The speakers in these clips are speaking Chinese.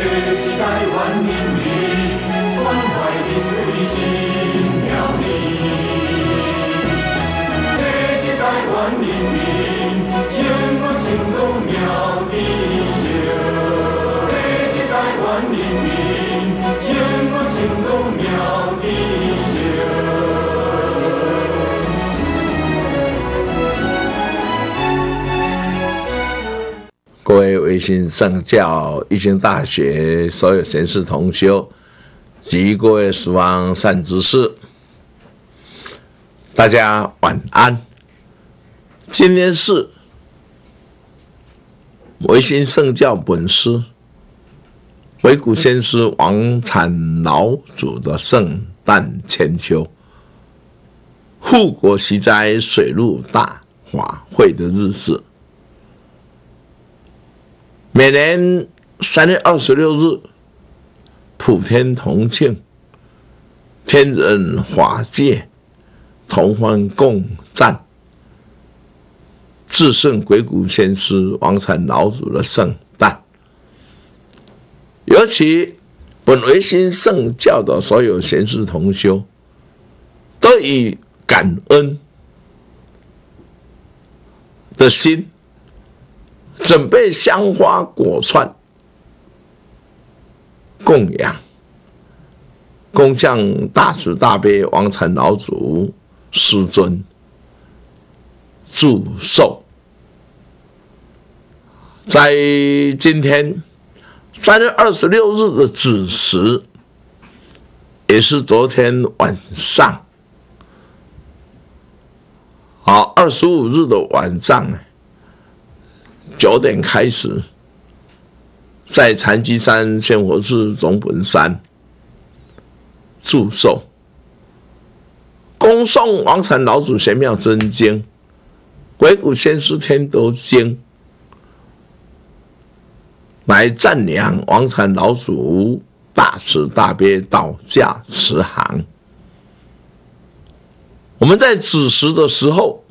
是台湾人民关怀人类心了你，这是台湾人民永远心中苗的笑，这是台湾人民永远心中苗的笑。 各位维新圣教义经大学所有贤士同修及各位十方善知识，大家晚安。今天是维新圣教本师维谷先师王产老祖的圣诞千秋，护国息灾水陆大法会的日子。每年3月26日，普天同庆，天人法界同欢共赞，至圣鬼谷先师王产老祖的圣诞。尤其本维新圣教的所有贤士同修，都以感恩的心，准备香花果串供养，恭向大慈大悲王产老祖师尊祝寿。在今天3月26日的子时，也是昨天晚上25日的晚上9点开始，在禅机山仙佛寺总本山祝寿，恭诵王产老祖玄妙真经、鬼谷先师天德经，来赞扬王产老祖大慈大悲道驾慈航。我们在子时的时候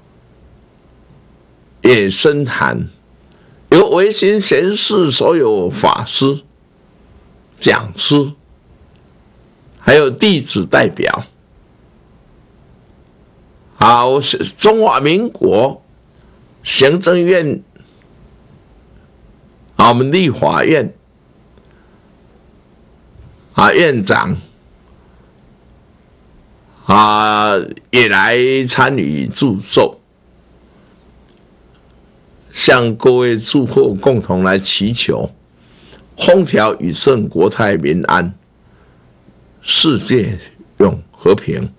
也深谈，由维新贤士所有法师、讲师，还有弟子代表，中华民国行政院，我们立法院院长也来参与祝寿，向各位祝贺共同来祈求风调雨顺、国泰民安、世界永和平。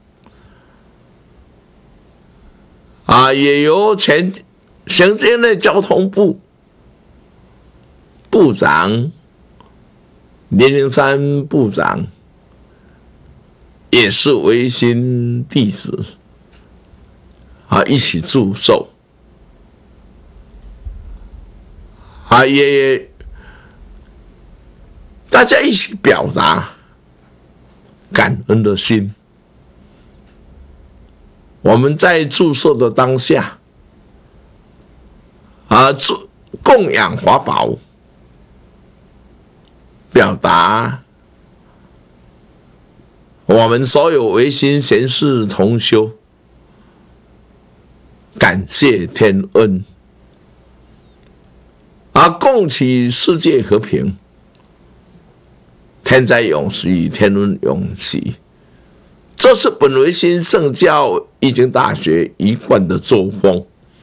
也由前行政院交通部部长林灵山部长，也是维新弟子一起祝寿。也大家一起表达感恩的心。我们在祝寿的当下，供养法宝，表达我们所有维新贤士同修感谢天恩，共祈世界和平，天灾永息，天伦永息。这是本维新圣教义经大学一贯的作风，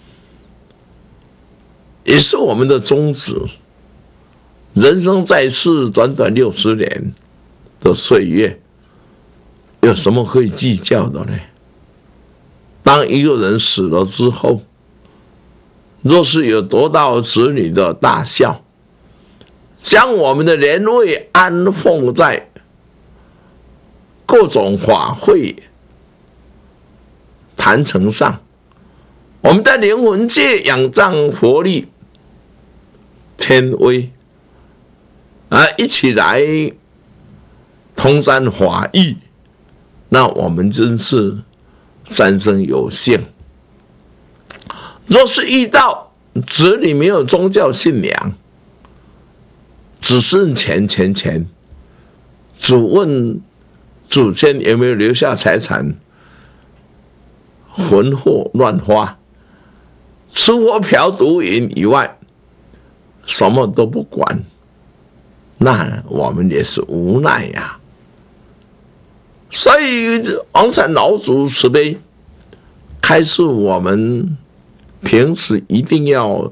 也是我们的宗旨。人生在世短短60年的岁月，有什么可以计较的呢？当一个人死了之后，若是有得到子女的大孝，将我们的年位安放在各种法会坛城上，我们在灵魂界仰仗佛力天威，一起来同沾法益，那我们真是三生有幸。若是遇到子女没有宗教信仰， 只剩钱，只问祖先有没有留下财产，混货乱花，吃喝嫖赌饮以外，什么都不管，那我们也是无奈呀。所以王禅老祖慈悲，开示我们平时一定要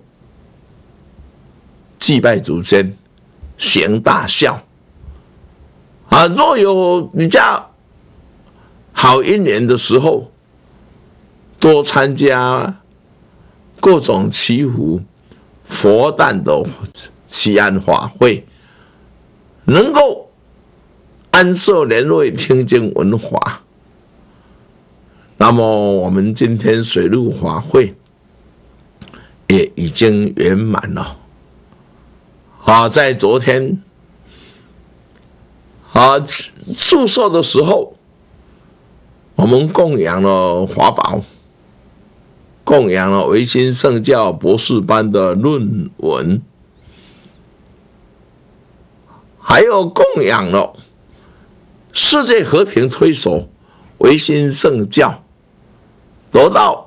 祭拜祖先，行大孝。若有比较好一年的时候，多参加各种祈福、佛诞的祈安法会，能够安舍莲位听经闻法。那么我们今天水陆法会也已经圆满了。在昨天祝寿的时候，我们供养了法宝，供养了维新圣教博士班的论文，还有供养了世界和平推手维新圣教得到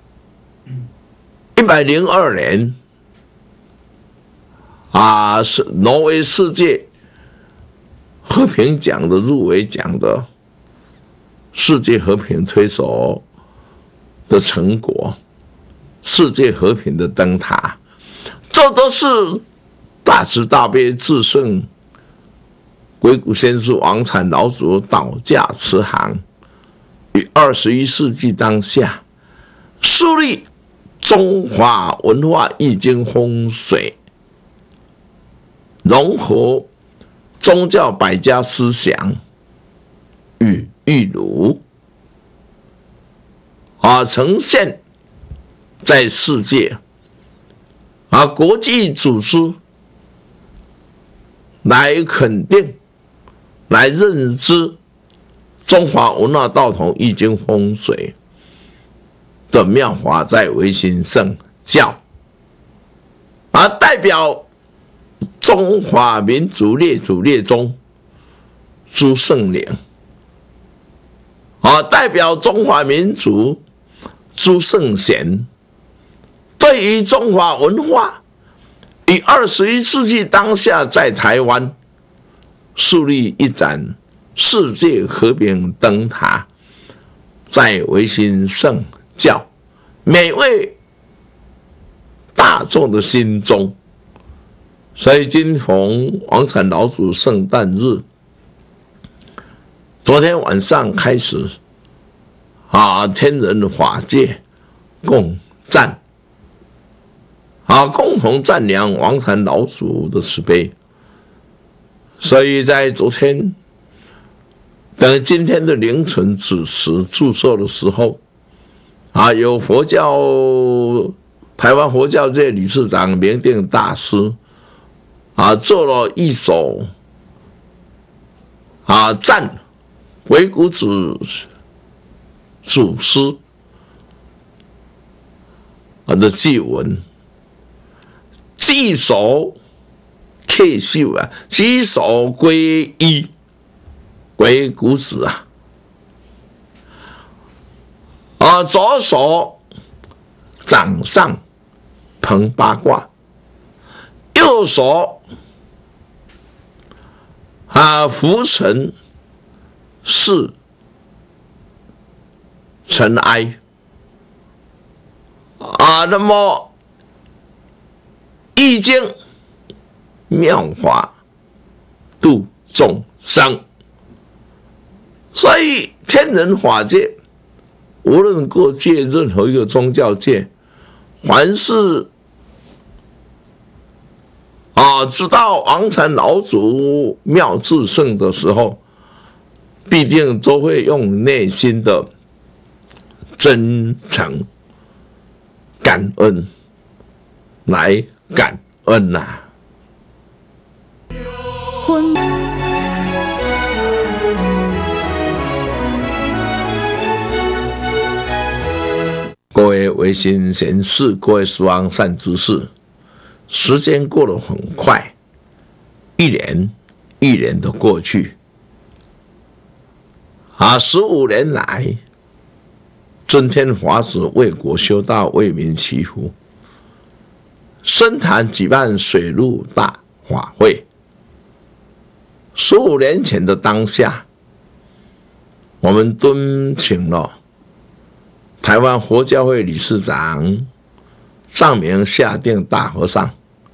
102年是挪威世界和平奖的入围奖的世界和平推手的成果，世界和平的灯塔，这都是大慈大悲至圣鬼谷先师王禅老祖导驾慈航，于21世纪当下树立中华文化易经风水，融合宗教百家思想与玉儒，呈现在世界国际组织来肯定、来认知中华文化道统易经风水的妙法在维新圣教，代表中华民族列祖列宗诸圣灵，代表中华民族诸圣贤，对于中华文化于21世纪当下在台湾树立一盏世界和平灯塔，在维新圣教每位大众的心中。所以今逢王禅老祖圣诞日，昨天晚上开始天人法界共赞共同赞扬王禅老祖的慈悲。所以在昨天等今天的凌晨子时祝寿的时候有佛教台湾佛教界理事长明定大师做了一首赞鬼谷子祖师的祭文，祭首客秀祭首皈依鬼谷子左手掌上捧八卦，右手拂尘是尘埃那么易经妙法度众生。所以天人法界无论各界任何一个宗教界，凡是知道王禅老祖妙至圣的时候，必定都会用内心的真诚感恩来感恩各位维新贤士，各位十方善知识，时间过得很快一年的过去，15年来，尊天法师为国修道，为民祈福，深潭举办水陆大法会。15年前的当下，我们敦请了台湾佛教会理事长上明下定大和尚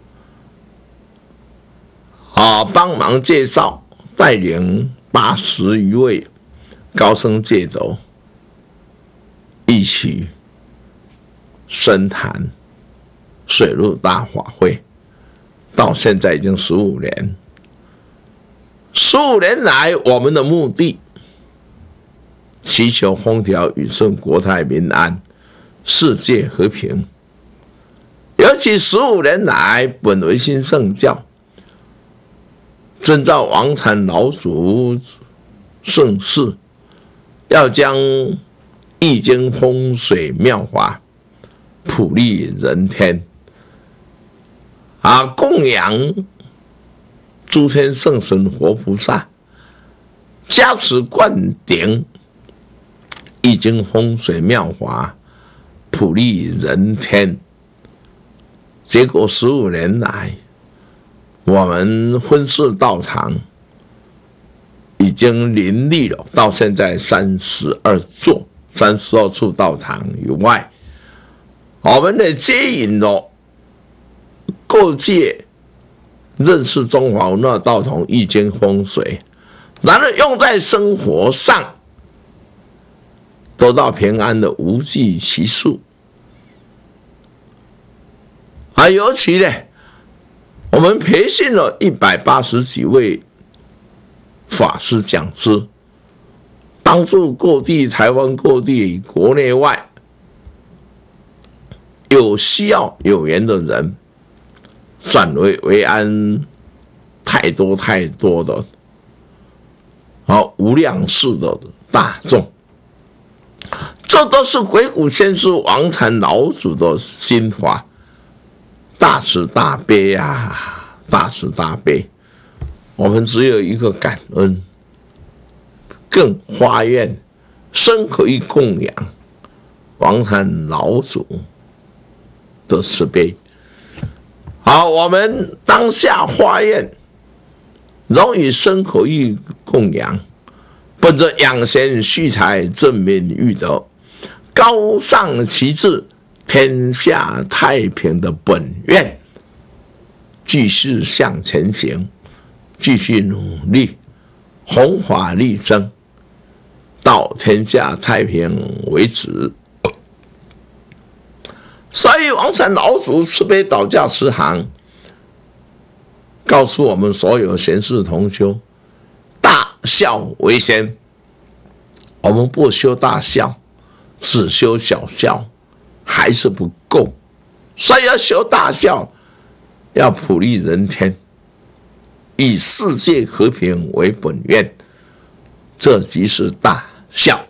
帮忙介绍，带领80余位高僧戒斗一起深谈水陆大法会，到现在已经15年。15年来，我们的目的祈求风调雨顺、国泰民安、世界和平。尤其15年来，本维新圣教遵照王禅老祖圣事，要将易经风水妙法普利人天，供养诸天圣神活菩萨，加持灌顶易经风水妙法普利人天。结果15年来，我们婚事道场已经林立了，到现在32座，32处道场以外，我们也接引了各界认识中华文化道统易经风水，然后用在生活上，得到平安的无计其数。尤其呢，我们培训了180几位法师讲师，帮助各地台湾各地国内外有需要有缘的人转危为安，太多的无量世的大众，这都是鬼谷先师王禅老祖的心法，大慈大悲大慈大悲。我们只有一个感恩，更发愿深可以供养王禅老祖的慈悲。好，我们当下发愿，容以身口意供养，本着养贤蓄财、正民育德、高尚旗帜、天下太平的本愿，继续向前行，继续努力，弘法利生，到天下太平为止。所以王禅老祖慈悲导驾慈航，告诉我们所有贤士同修，大孝为先。我们不修大孝，只修小孝还是不够，所以要修大孝，要普利人天，以世界和平为本愿，这即是大孝。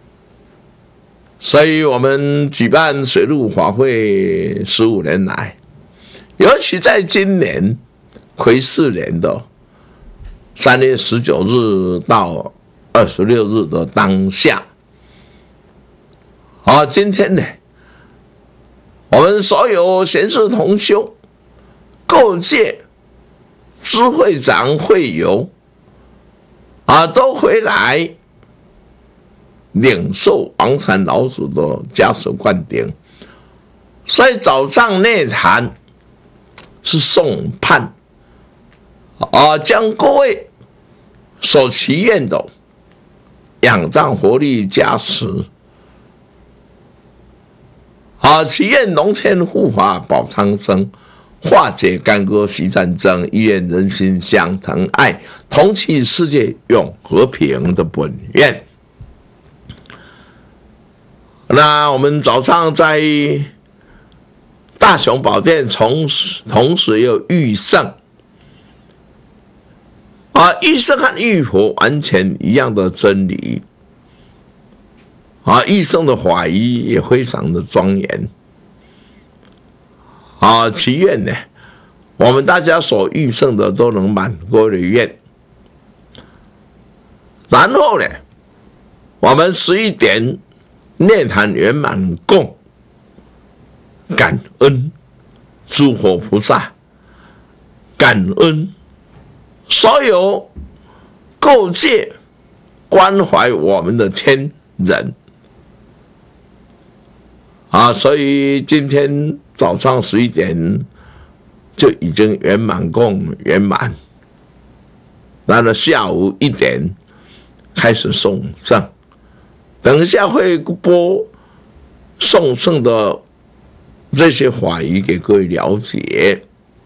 所以我们举办水陆法会15年来，尤其在今年癸巳年的3月19日到26日的当下，今天呢，我们所有贤士同修、各界知会长会友都回来领受王禅老祖的加持灌顶。所以早上内坛是诵判将各位所祈愿的仰仗佛力加持，祈愿龙天护法保苍生，化解干戈息战争，一愿人心相疼爱，同祈世界永和平的本愿。那我们早上在大雄宝殿同时有御圣御圣和御佛完全一样的真理御圣的法仪也非常的庄严祈愿呢， 我们大家所预胜的都能满各位的愿。然后呢，我们11点涅坛圆满供，感恩诸佛菩萨，感恩所有各界关怀我们的天人啊，所以今天早上11点就已经圆满供圆满，然后下午1点开始送圣，等一下会播送圣的这些法语给各位了解。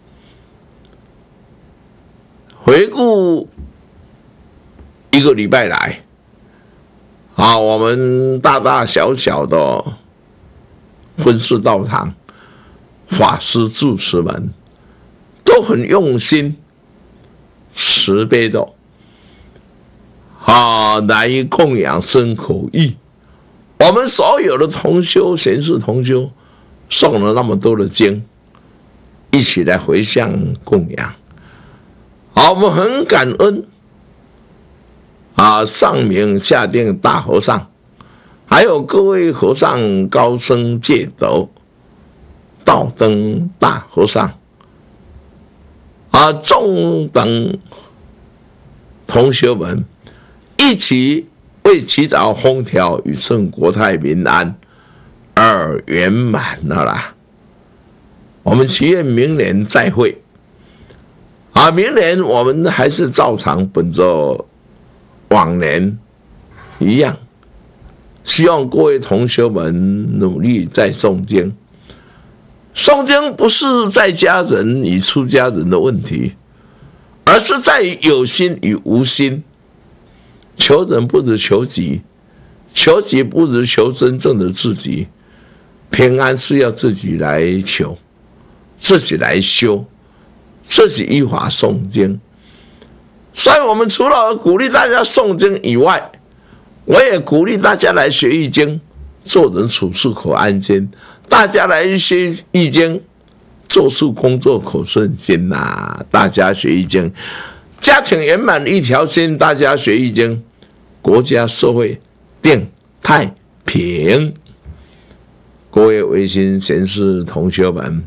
回顾1个礼拜来，啊，我们大大小小的婚事道场法师住持们都很用心、慈悲的来供养身口意。我们所有的同修、贤士同修送了那么多的经，一起来回向供养。好，我们很感恩上明下定大和尚，还有各位和尚高僧戒斗、道灯大和尚众等同学们一起为祈祷风调雨顺、国泰民安而圆满了啦。我们祈愿明年再会明年我们还是照常本着往年一样，希望各位同学们努力在诵经。诵经不是在家人与出家人的问题，而是在于有心与无心。求人不如求己，求己不如求真正的自己。平安是要自己来求，自己来修，自己依法诵经。所以我们除了鼓励大家诵经以外，我也鼓励大家来学易经，做人处事口安心。大家来学易经，做事工作口顺心大家学易经，家庭圆满一条心。大家学易经，国家社会定太平。各位维新贤士同学们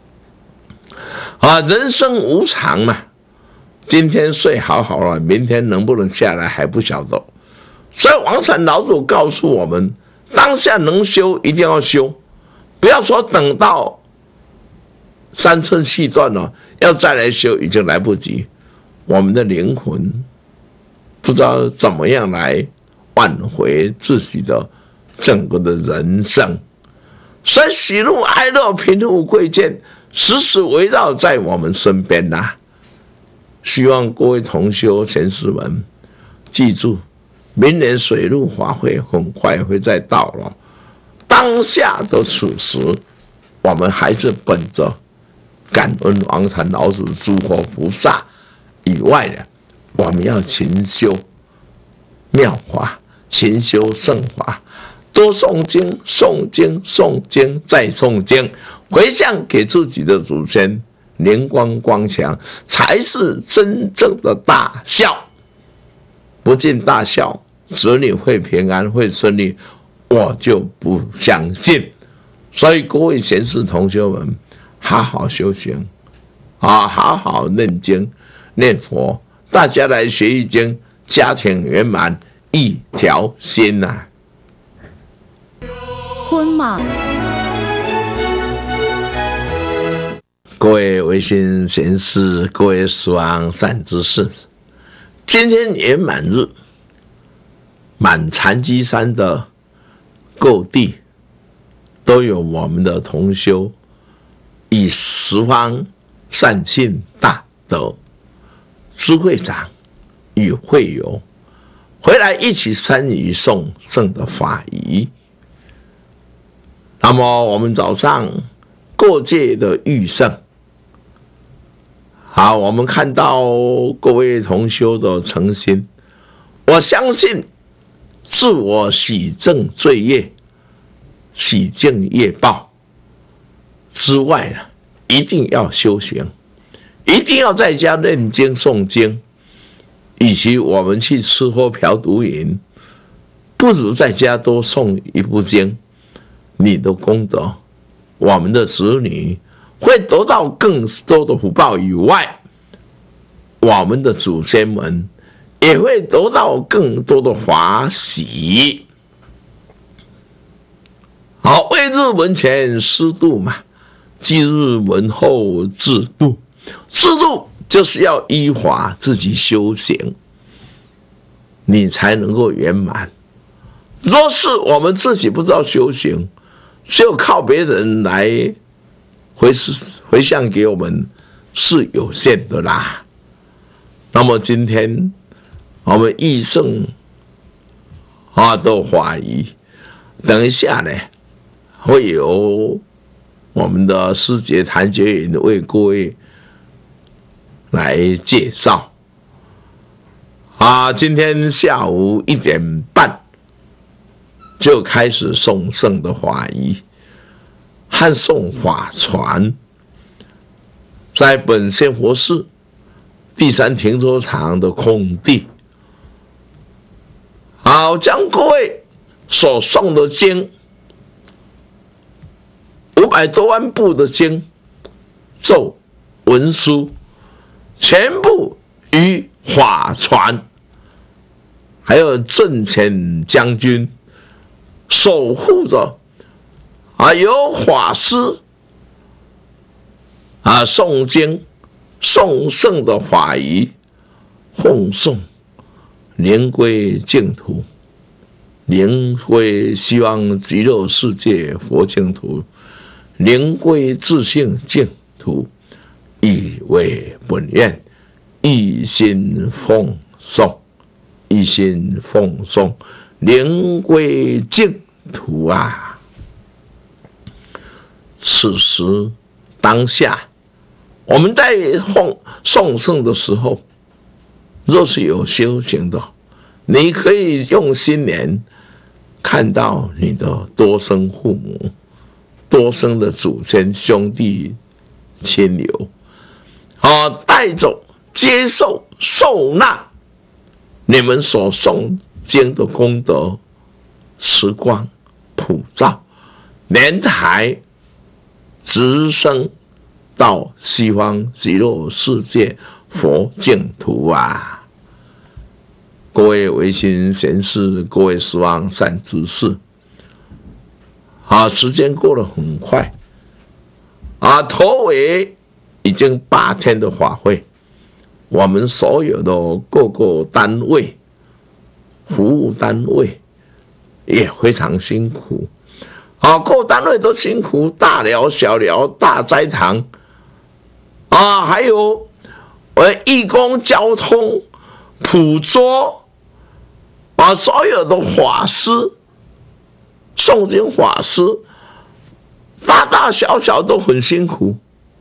人生无常嘛，今天睡好好了，明天能不能下来还不晓得。所以王禅老祖告诉我们，当下能修一定要修，不要说等到3寸气断了要再来修已经来不及。我们的灵魂不知道怎么样来挽回自己的整个的人生，所以喜怒哀乐贫富贵贱时时围绕在我们身边希望各位同修贤士们记住，明年水陆法会很快会再到了。当下的此时，我们还是本着感恩王禅老祖、诸佛菩萨以外的，我们要勤修妙法，勤修圣法，多诵经，诵经，诵经，再诵经，回向给自己的祖先，灵光光强，才是真正的大孝。不尽大孝，子女会平安会顺利，我就不相信。所以各位贤士同学们，好好修行好好念经念佛，大家来学易经，家庭圆满一条心婚嘛， 各位维新贤士，各位十方善知识，今天圆满日，满禅机山的各地都有我们的同修以十方善信大德知会长与会友回来一起参与诵圣的法仪。那么我们早上各界的预胜，好，我们看到各位同修的诚心，我相信自我洗正罪业、洗净业报之外一定要修行， 一定要在家念经诵经，与其我们去吃喝嫖赌饮，不如在家多诵一部经，你的功德，我们的子女会得到更多的福报以外，我们的祖先们也会得到更多的法喜。好，为日门前师度嘛，即日门后自度。自度就是要依法自己修行，你才能够圆满。若是我们自己不知道修行，只有靠别人来回向给我们，是有限的啦。那么今天我们义圣的法仪，等一下呢，会由我们的师姐谭觉云为各位来介绍。今天下午1点半就开始诵圣的法仪和诵法传，在本县佛寺第3停车场的空地。好，将各位所诵的经500多万部的经咒文书，全部于法传，还有正前将军守护着由法师诵经诵圣的法仪奉送，灵归净土，灵归希望极乐世界佛净土，灵归自性净土，以为本愿，一心奉送，一心奉送，灵归净土啊！此时当下，我们在诵圣的时候，若是有修行的，你可以用心念看到你的多生父母、多生的祖先兄弟亲友，带着接受受纳你们所诵经的功德，慈光普照，莲台直升到西方极乐世界佛净土啊！各位维新贤士，各位十方善知识，时间过得很快头尾已经8天的法会，我们所有的各个单位、服务单位也非常辛苦各个单位都辛苦，大寮、小寮、大斋堂还有义工、交通、普桌所有的法师、诵经法师，大大小小都很辛苦，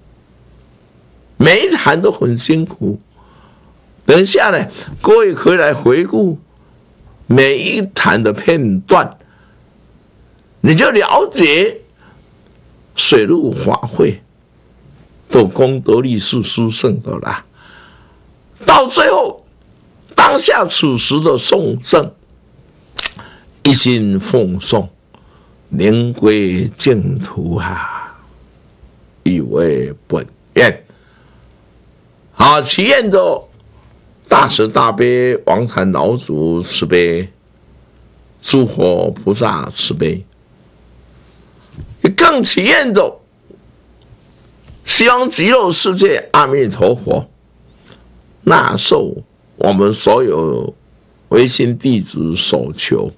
每一坛都很辛苦。等一下呢，各位可以来回顾每一坛的片段，你就了解水陆法会的功德力是殊胜的啦。到最后，当下此时的诵圣，一心奉送，灵归净土以为本愿。祈愿着大慈大悲王禅老祖慈悲，诸佛菩萨慈悲，更祈愿着希望极乐世界阿弥陀佛纳受我们所有唯心弟子所求。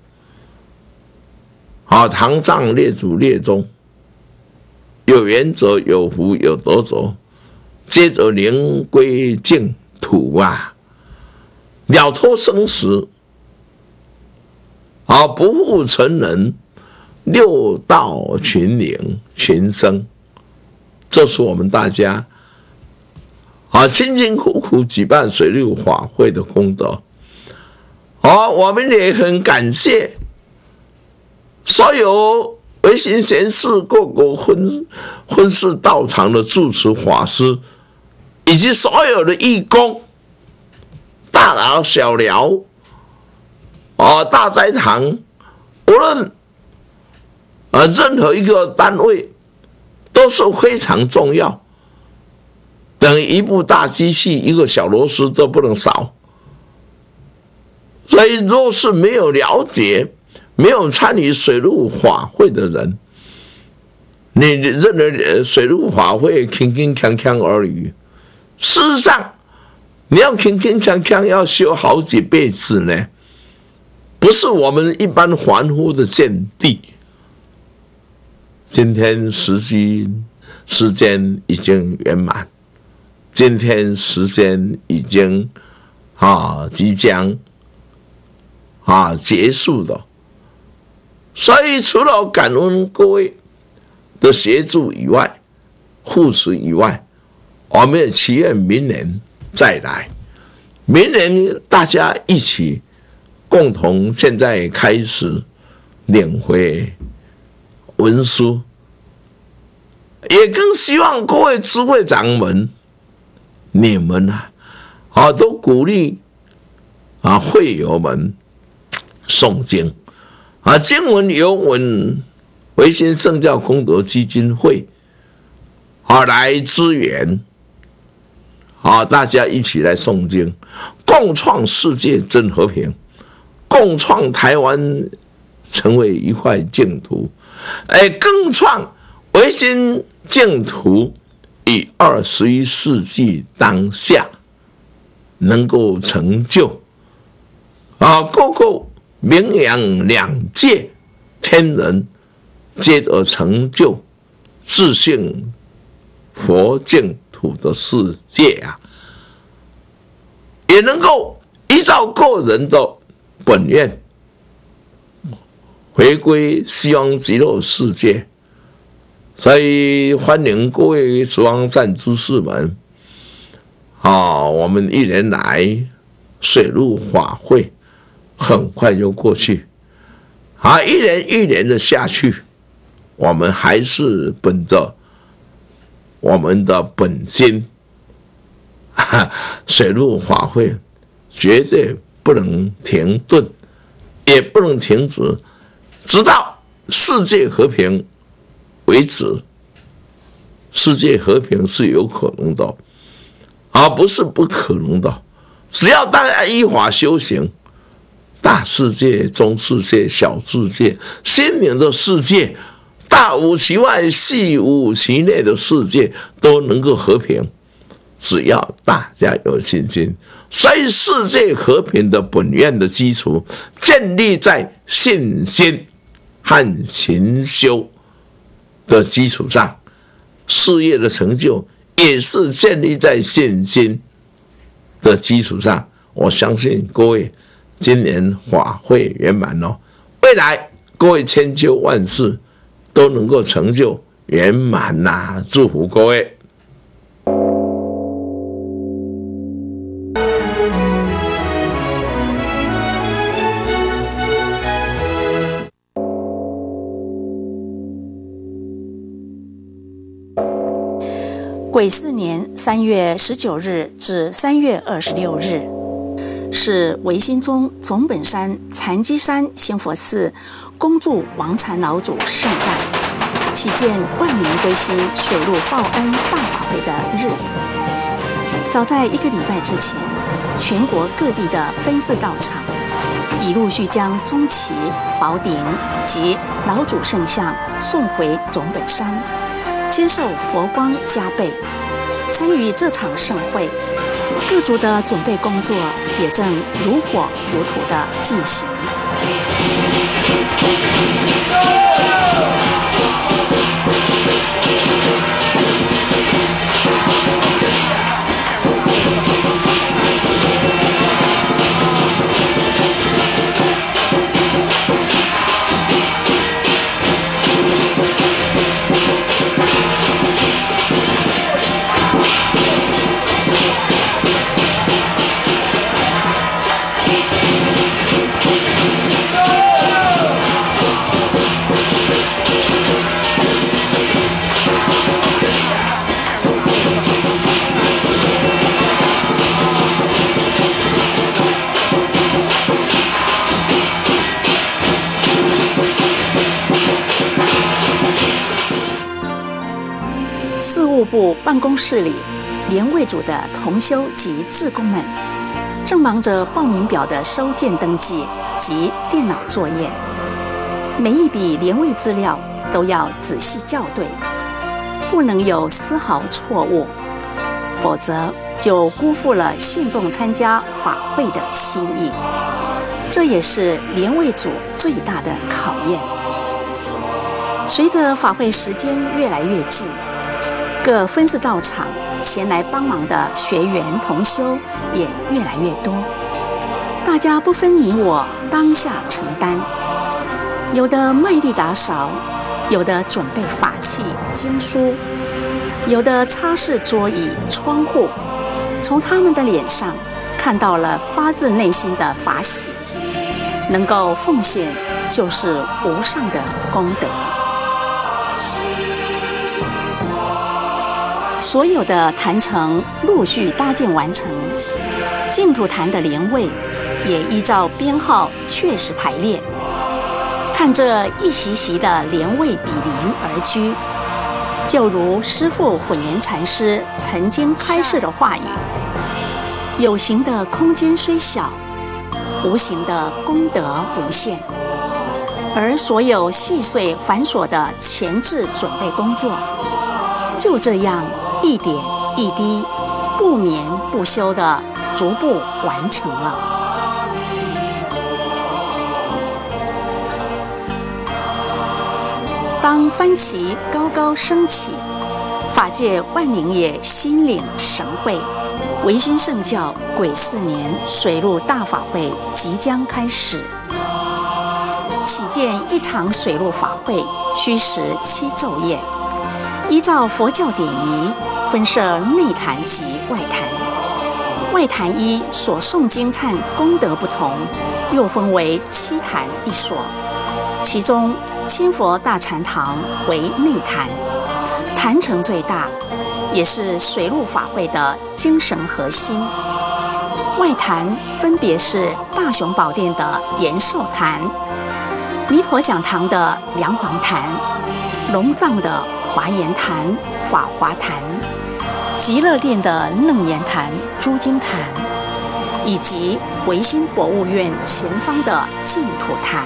唐藏列祖列宗，有缘者有福有德者，接着灵归净土了脱生死不复成人，六道群灵群生，这是我们大家辛辛苦苦举办水陆法会的功德。我们也很感谢所有唯心贤士各个婚事道场的住持法师以及所有的义工，大寮、小寮，大斋堂，无论任何一个单位都是非常重要，等于一部大机器，一个小螺丝都不能少。所以，若是没有了解、没有参与水陆法会的人，你认为水陆法会轻轻锵锵而已。事实上，你要轻轻锵锵，要修好几辈子呢，不是我们一般凡夫的见地。今天时间已经圆满，今天时间已经即将结束了。所以除了感恩各位的协助以外，护持以外，我们也祈愿明年再来，明年大家一起共同现在开始领回文书，也更希望各位智慧掌门，你们都鼓励会友们诵经经文由维新圣教功德基金会来支援大家一起来诵经，共创世界真和平，共创台湾成为一块净土，更创维新净土以21世纪当下能够成就各个名扬两界天人，接着成就自性佛净土的世界也能够依照个人的本愿回归西方极乐世界。所以欢迎各位十方善知识们我们一年来水陆法会很快就过去一年一年的下去，我们还是本着我们的本心，水陆法会绝对不能停顿，也不能停止，直到世界和平为止。世界和平是有可能的，而不是不可能的。只要大家依法修行，大世界、中世界、小世界、心灵的世界，大无其外、细无其内的世界都能够和平，只要大家有信心。所以世界和平的本愿的基础建立在信心和勤修的基础上，事业的成就也是建立在信心的基础上。我相信各位今年法会圆满了，未来各位千秋万世都能够成就圆满祝福各位。 癸巳年3月19日至3月26日，是维新宗总本山禅机山仙佛寺恭祝王禅老祖圣诞，启建万年归心水陆报恩大法会的日子。早在1个礼拜之前，全国各地的分寺道场已陆续将宗旗、宝顶及老祖圣像送回总本山，接受佛光加倍。参与这场盛会，各族的准备工作也正如火如荼地进行。 事务部办公室里，联卫组的同修及志工们正忙着报名表的收件登记及电脑作业，每一笔联卫资料都要仔细校对，不能有丝毫错误，否则就辜负了信众参加法会的心意。这也是联卫组最大的考验。随着法会时间越来越近，各分寺道场前来帮忙的学员同修也越来越多，大家不分你我，当下承担，有的卖力打扫，有的准备法器经书，有的擦拭桌椅窗户，从他们的脸上看到了发自内心的法喜，能够奉献就是无上的功德。所有的坛城陆续搭建完成，净土坛的莲位也依照编号确实排列。看这一席席的莲位比邻而居，就如师父混元禅师曾经开示的话语：有形的空间虽小，无形的功德无限。而所有细碎繁琐的前置准备工作，就这样一点一滴，不眠不休地逐步完成了。当幡旗高高升起，法界万灵也心领神会，维新圣教癸巳年水陆大法会即将开始。起见一场水陆法会需时7昼夜，依照佛教典仪分设内坛及外坛。外坛一所诵经忏功德不同，又分为7坛一所，其中千佛大禅堂为内坛，坛城最大，也是水陆法会的精神核心。外坛分别是大雄宝殿的延寿坛、弥陀讲堂的梁皇坛、龙藏的华严坛、法华坛、极乐殿的楞严坛、诸经坛，以及维新博物院前方的净土坛。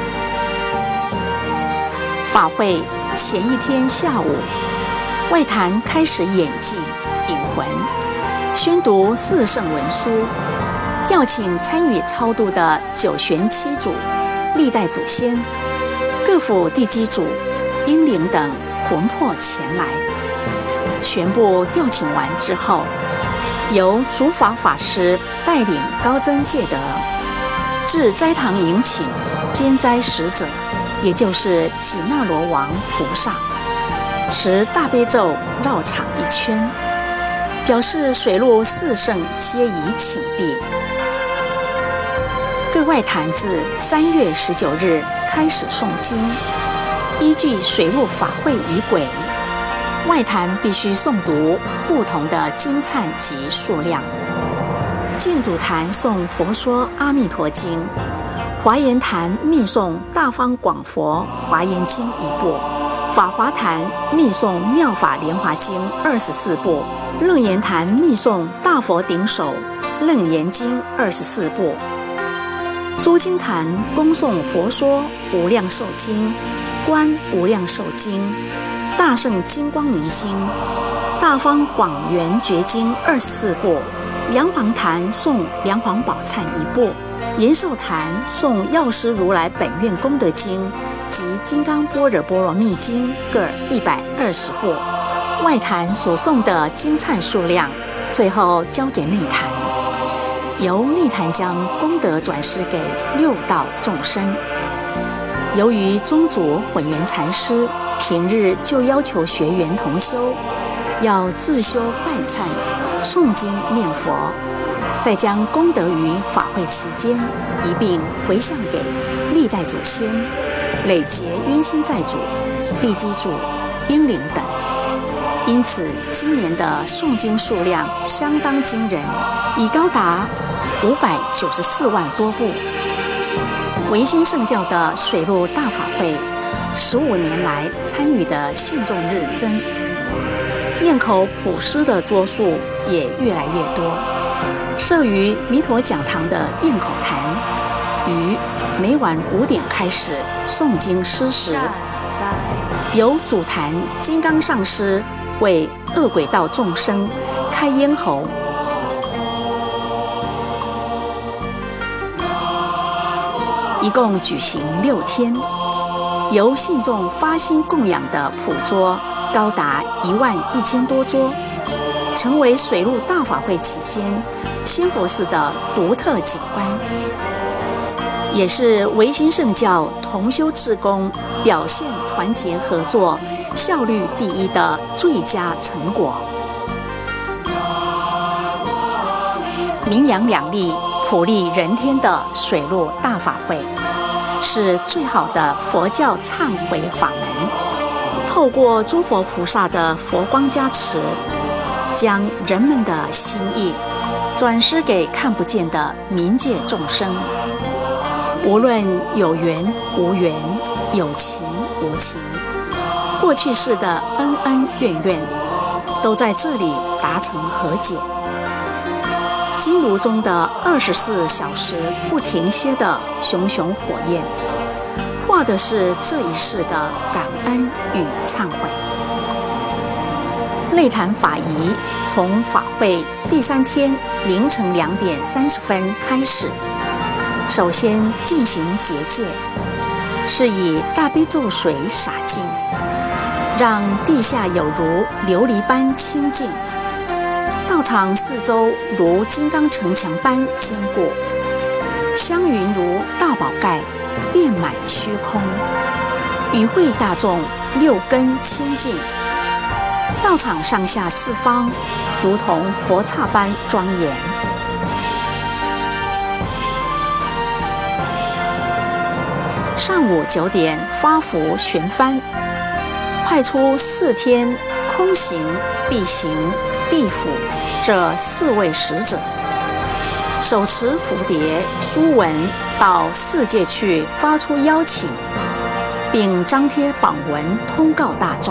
法会前一天下午，外坛开始演祭引魂，宣读四圣文书，调请参与超度的九玄七祖、历代祖先、各府地基主、英灵等魂魄前来。全部调请完之后，由主法法师带领高僧戒德至斋堂迎请监斋使者，也就是紧那罗王菩萨，持大悲咒绕场一圈，表示水陆四圣皆已请毕。各外坛自3月19日开始诵经，依据水陆法会仪轨，外坛必须诵读不同的经忏及数量。净土坛诵佛说阿弥陀经，华严坛密诵大方广佛华严经1部，法华坛密诵妙法莲华经24部，楞严坛密诵大佛顶首楞严经24部，诸经坛恭诵佛说无量寿经、观无量寿经、大圣金光明经、大方广圆觉经24部，梁皇坛诵梁皇宝忏1部，延寿坛诵药师如来本愿功德经及金刚般若波罗蜜经各120部。外坛所诵的经忏数量，最后交给内坛，由内坛将功德转施给6道众生。由于宗主混元禅师平日就要求学员同修要自修拜忏、诵经念佛，再将功德于法会期间一并回向给历代祖先、累劫冤亲债主、地基主、英灵等。因此今年的诵经数量相当惊人，已高达594万多部。维新圣教的水陆大法会15年来参与的信众日增， 堰口普施的桌数也越来越多。设于弥陀讲堂的堰口坛，于每晚5点开始诵经施食，由主坛金刚上师为恶鬼道众生开咽喉，一共举行6天。由信众发心供养的普桌高达11000多桌，成为水陆大法会期间仙佛寺的独特景观，也是维新圣教同修志工表现团结合作、效率第一的最佳成果。名扬两利、普利人天的水陆大法会，是最好的佛教忏悔法门，透过诸佛菩萨的佛光加持，将人们的心意转施给看不见的冥界众生。无论有缘无缘，有情无情，过去世的恩恩怨怨，都在这里达成和解。金炉中的24小时不停歇的熊熊火焰，画的是这一世的感恩与忏悔。内坛法仪从法会第3天凌晨2点30分开始，首先进行结界，是以大悲咒水洒净，让地下有如琉璃般清净，道场四周如金刚城墙般坚固，香云如大宝盖遍满虚空，与会大众6根清净，道场上下四方如同佛刹般庄严。上午9点发符旋幡，派出4天空行、地行、地府这4位使者，手持符牒书文到4界去发出邀请，并张贴榜文通告大众。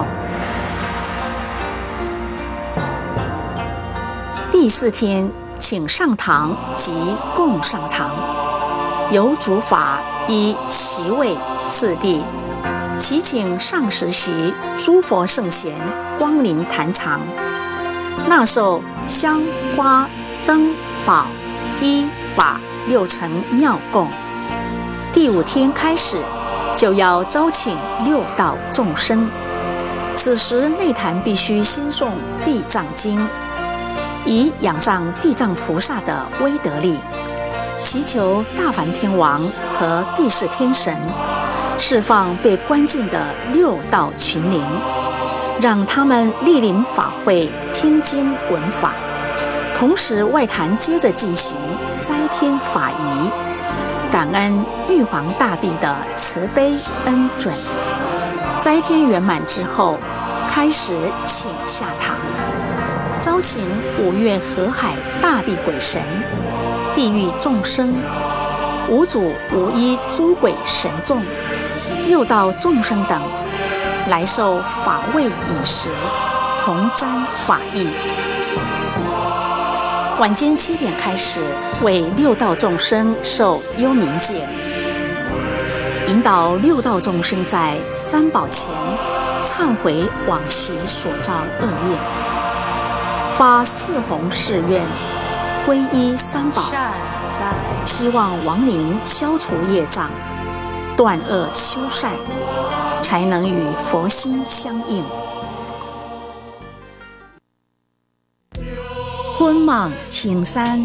第4天请上堂及供上堂，由主法依席位次第，祈请上实习诸佛圣贤光临坛场，纳受香花灯宝衣法6乘妙供。第5天开始就要招请6道众生，此时内坛必须先诵地藏经，以仰仗地藏菩萨的威德力，祈求大梵天王和地释天神释放被关禁的6道群灵，让他们莅临法会听经闻法。同时外坛接着进行斋天法仪，感恩玉皇大帝的慈悲恩准。斋天圆满之后，开始请下堂，招请5岳河海大地鬼神、地狱众生、五祖无依诸鬼神众、6道众生等来受法味饮食，同沾法益。晚间7点开始为6道众生受幽冥戒，引导6道众生在三宝前忏悔往昔所造恶业，发4弘誓愿，皈依三宝，希望亡灵消除业障，断恶修善，才能与佛心相应。敦莽青山。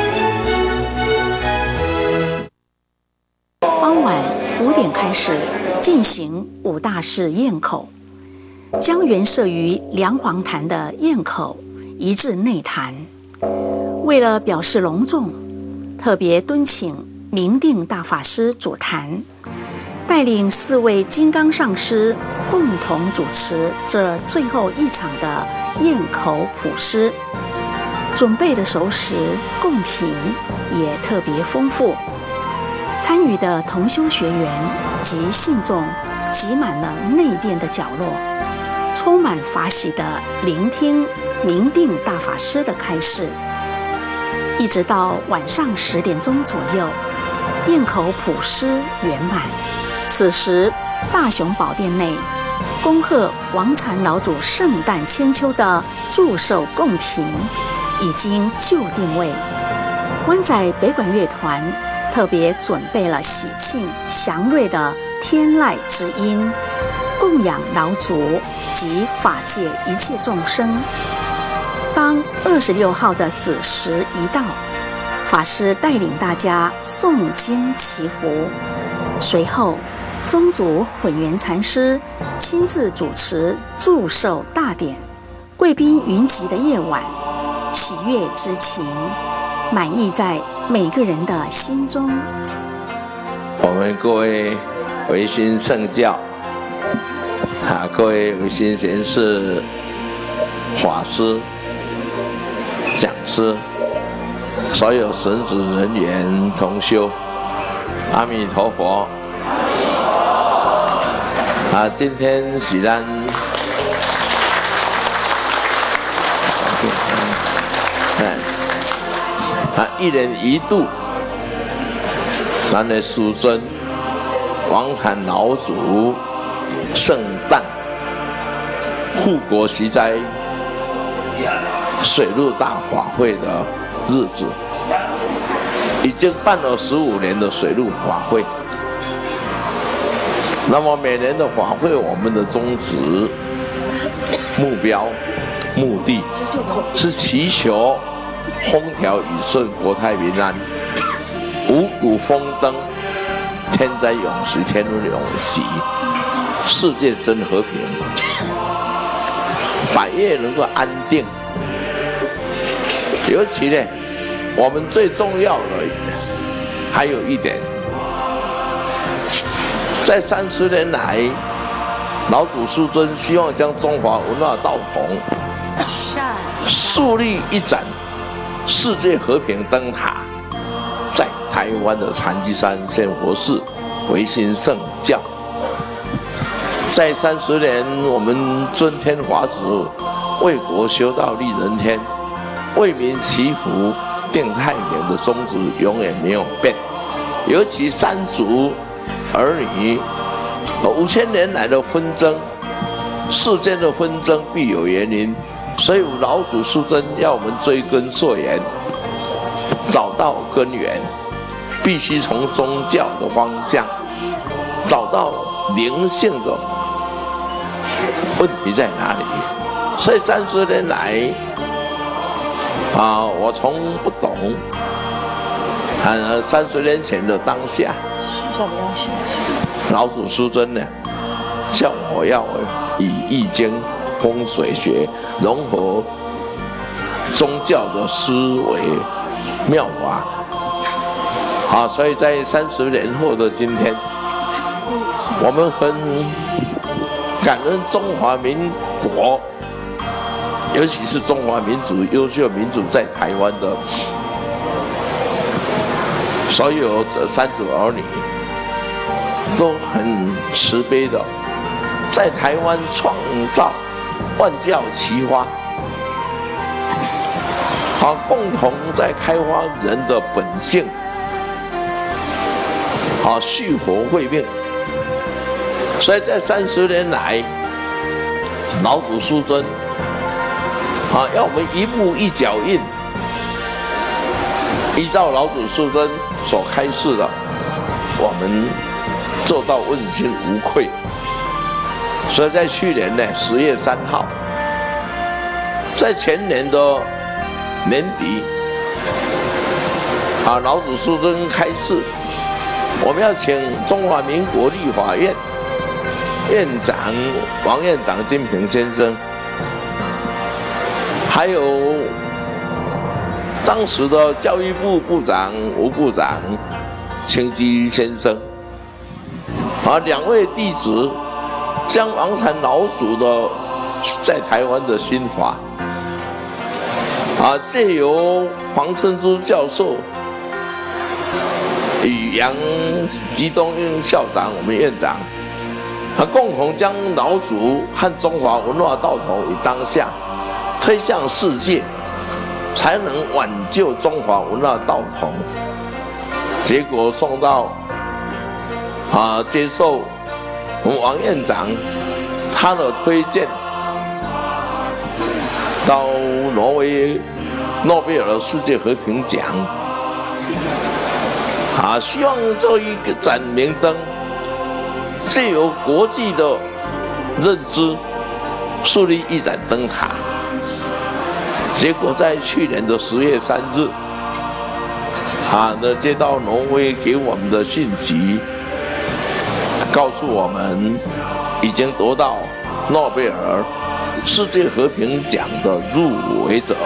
傍晚5点开始进行5大士堰口，将原设于梁皇坛的堰口移至内坛。为了表示隆重，特别敦请明定大法师主坛，带领4位金刚上师共同主持这最后一场的堰口普施。准备的熟食贡品也特别丰富，参与的同修学员及信众挤满了内殿的角落， 充满法喜地聆听明定大法师的开示，一直到晚上10点钟左右，殿口普施圆满。此时，大雄宝殿内恭贺王禅老祖圣诞千秋的祝寿贡品已经就定位。湾仔北管乐团特别准备了喜庆祥瑞的天籁之音，供养老祖及法界一切众生。当26号的子时一到，法师带领大家诵经祈福，随后宗主混元禅师亲自主持祝寿大典，贵宾云集的夜晚，喜悦之情满溢在每个人的心中。 我们各位维新圣教各位维新贤士、法师、讲师，所有神职人员同修，阿弥陀佛。今天是咱1年1度，咱的师尊王禅老祖圣诞护国息灾水陆大法会的日子，已经办了15年的水陆法会。那么每年的法会，我们的宗旨、目标、目的是祈求风调雨顺、国泰民安、五谷丰登、天灾永息、天伦永息、世界真和平，百业能够安定。尤其呢，我们最重要的还有一点，在30年来，老祖师尊希望将中华文化道统树立一盏世界和平灯塔，在台湾的禅机山仙佛寺维新圣教。在30年，我们尊天法子，为国修道立人天，为民祈福定太平的宗旨永远没有变。尤其三族儿女5000年来的纷争，世间的纷争必有原因，所以老祖师尊要我们追根溯源，找到根源，必须从宗教的方向找到灵性的问题在哪里。所以30年来我从不懂30年前的当下，老祖师尊呢叫我要以易经风水学融合宗教的思维妙法所以在30年后的今天，我们很感恩中华民国，尤其是中华民族优秀民族在台湾的所有三族儿女，都很慈悲的在台湾创造万教齐发，共同在开发人的本性，续活慧命。所以在30年来，老祖师尊要我们一步一脚印，依照老祖师尊所开示的，我们做到问心无愧。所以在去年呢10月3号，在前年的年底老祖师尊开示，我们要请中华民国立法院院长王院长金平先生，还有当时的教育部部长吴部长清基先生2位弟子，将王禅老祖的在台湾的心法借由黄春珠教授与杨吉东校长我们院长共同将老祖和中华文化道统于当下推向世界，才能挽救中华文化道统。结果送到接受我们王院长他的推荐，到挪威诺贝尔的世界和平奖。希望这一个盏明灯，借由国际的认知，树立一盏灯塔。结果在去年的10月3日，接到挪威给我们的信息，告诉我们已经得到诺贝尔世界和平奖的入围者。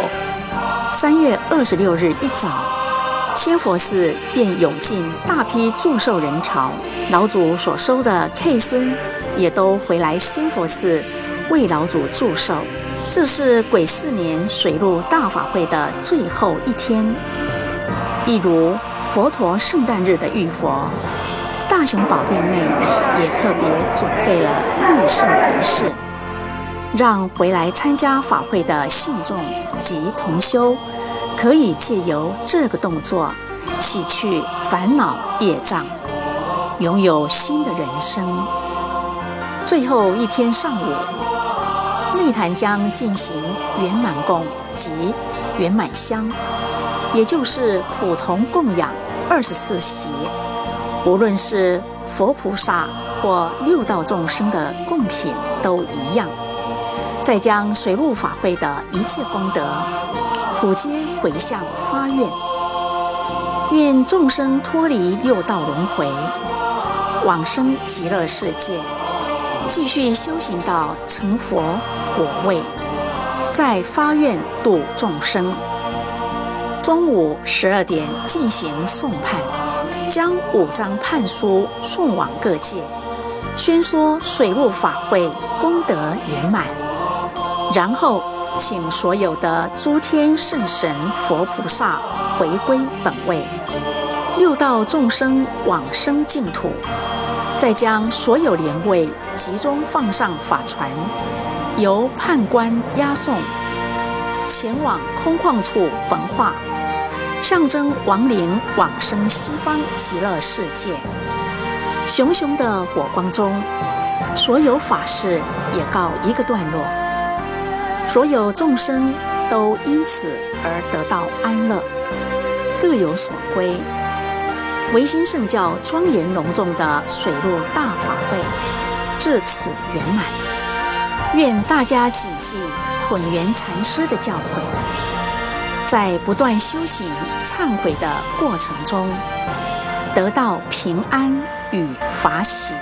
3月26日一早，仙佛寺便涌进大批祝寿人潮，老祖所收的 K 孙也都回来仙佛寺为老祖祝寿。这是癸巳年水陆大法会的最后一天，一如佛陀圣诞日的浴佛，大雄宝殿内也特别准备了浴圣的仪式，让回来参加法会的信众及同修可以借由这个动作洗去烦恼业障，拥有新的人生。最后一天上午，内坛将进行圆满供及圆满香，也就是普通供养24席，无论是佛菩萨或六道众生的供品都一样。再将水陆法会的一切功德普皆回向发愿，愿众生脱离六道轮回，往生极乐世界，继续修行到成佛果位，再发愿度众生。中午12点进行诵判，将5张判书送往各界，宣说水陆法会功德圆满，然后请所有的诸天圣神佛菩萨回归本位，六道众生往生净土，再将所有莲位集中放上法船，由判官押送前往空旷处焚化，象征亡灵往生西方极乐世界。熊熊的火光中，所有法事也告一个段落，所有众生都因此而得到安乐，各有所归。唯心圣教庄严隆重的水陆大法会至此圆满。愿大家谨记混元禅师的教诲，在不断修行忏悔的过程中，得到平安与法喜。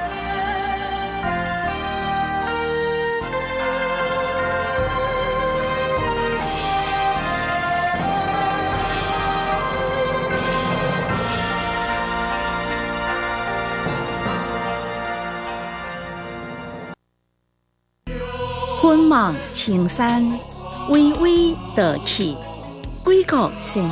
君望青山，巍巍德气，归国先。